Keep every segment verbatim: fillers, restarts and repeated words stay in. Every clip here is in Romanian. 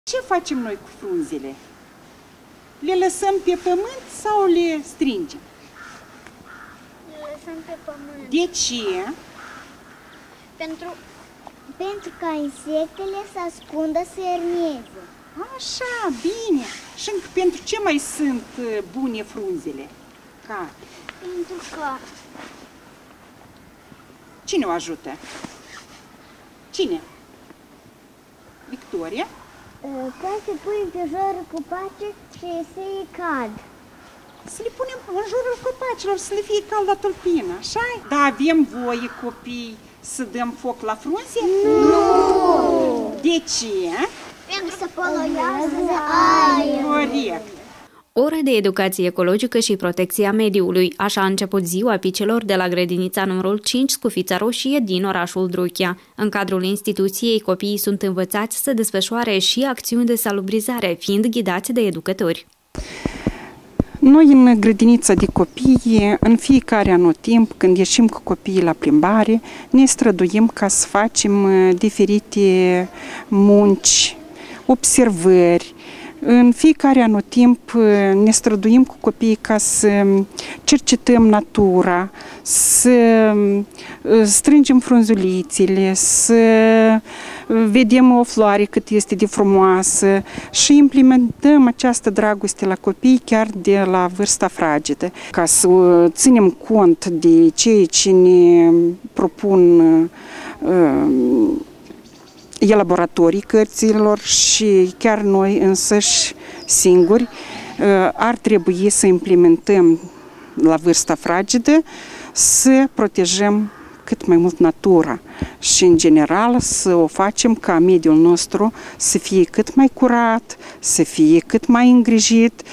Ce facem noi cu frunzele? Le lăsăm pe pământ sau le strângem? Le lăsăm pe pământ. De ce? Pentru, pentru ca insectele să ascundă, să ernieze. Așa, bine. Și pentru ce mai sunt bune frunzele? Ca? Pentru că... Cine o ajută? Cine? Victoria? Ca să pui pe jurul copace și să îi cad. Să le punem în jurul copacilor, să le fie cald la tulpină, așa? Dar avem voie, copii, să dăm foc la frunze? Nu! De ce? Pentru să poluează aerul. Corect. Ore de educație ecologică și protecția mediului. Așa a început ziua picelor de la grădinița numărul cinci Scufița Roșie din orașul Druchea. În cadrul instituției, copiii sunt învățați să desfășoare și acțiuni de salubrizare, fiind ghidați de educători. Noi în grădinița de copii, în fiecare anotimp, când ieșim cu copiii la plimbare, ne străduim ca să facem diferite munci, observări. În fiecare anotimp ne străduim cu copiii ca să cercetăm natura, să strângem frunzulițele, să vedem o floare cât este de frumoasă și implementăm această dragoste la copii chiar de la vârsta fragedă, ca să ținem cont de ceea ce ne propun elaboratorii cărților și chiar noi însăși singuri ar trebui să implementăm la vârsta fragedă, să protejăm cât mai mult natura și în general să o facem ca mediul nostru să fie cât mai curat, să fie cât mai îngrijit.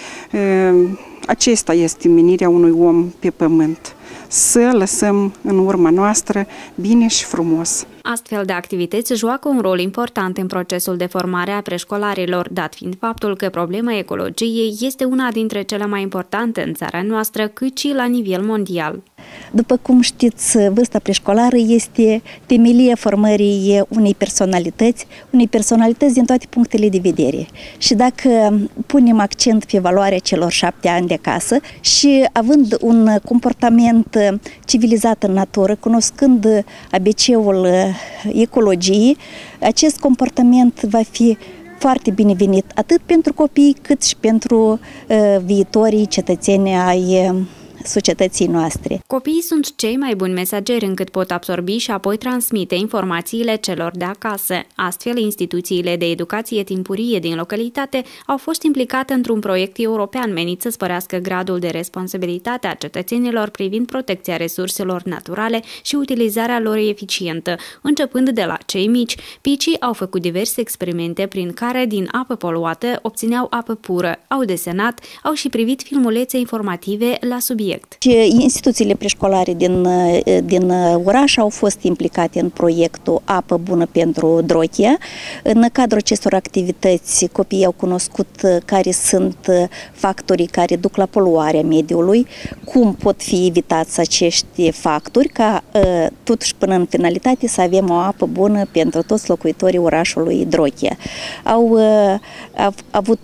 Acesta este menirea unui om pe pământ, să lăsăm în urma noastră bine și frumos. Astfel de activități joacă un rol important în procesul de formare a preșcolarilor, dat fiind faptul că problema ecologiei este una dintre cele mai importante în țara noastră, cât și la nivel mondial. După cum știți, vârsta preșcolară este temelia formării unei personalități, unei personalități din toate punctele de vedere. Și dacă punem accent pe valoarea celor șapte ani de acasă și având un comportament civilizat în natură, cunoscând A B C-ul ecologiei, acest comportament va fi foarte binevenit atât pentru copii cât și pentru uh, viitorii cetățeni ai societății noastre. Copiii sunt cei mai buni mesageri încât pot absorbi și apoi transmite informațiile celor de acasă. Astfel, instituțiile de educație timpurie din localitate au fost implicate într-un proiect european menit să spărească gradul de responsabilitate a cetățenilor privind protecția resurselor naturale și utilizarea lor eficientă. Începând de la cei mici, picii au făcut diverse experimente prin care din apă poluată obțineau apă pură, au desenat, au și privit filmulețe informative la subiect. Instituțiile preșcolare din, din oraș au fost implicate în proiectul Apă bună pentru Drochea. În cadrul acestor activități, copiii au cunoscut care sunt factorii care duc la poluarea mediului, cum pot fi evitați acești factori, ca totuși până în finalitate să avem o apă bună pentru toți locuitorii orașului Drochea. Au, au avut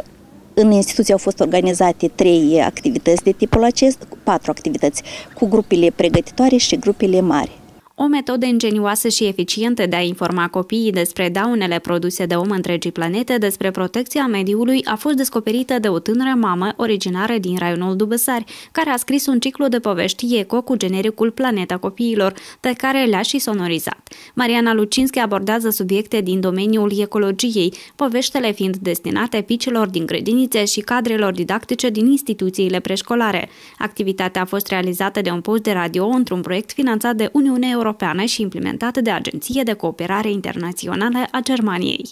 În instituție au fost organizate trei activități de tipul acesta, patru activități, cu grupele pregătitoare și grupele mari. O metodă ingenioasă și eficientă de a informa copiii despre daunele produse de om întregii planete, despre protecția mediului, a fost descoperită de o tânără mamă originară din raionul Dubăsari, care a scris un ciclu de povești eco cu genericul Planeta Copiilor, pe care le-a și sonorizat. Mariana Lucinski abordează subiecte din domeniul ecologiei, poveștile fiind destinate picilor din grădinițe și cadrelor didactice din instituțiile preșcolare. Activitatea a fost realizată de un post de radio într-un proiect finanțat de Uniunea Europeană și implementată de Agenția de Cooperare Internațională a Germaniei.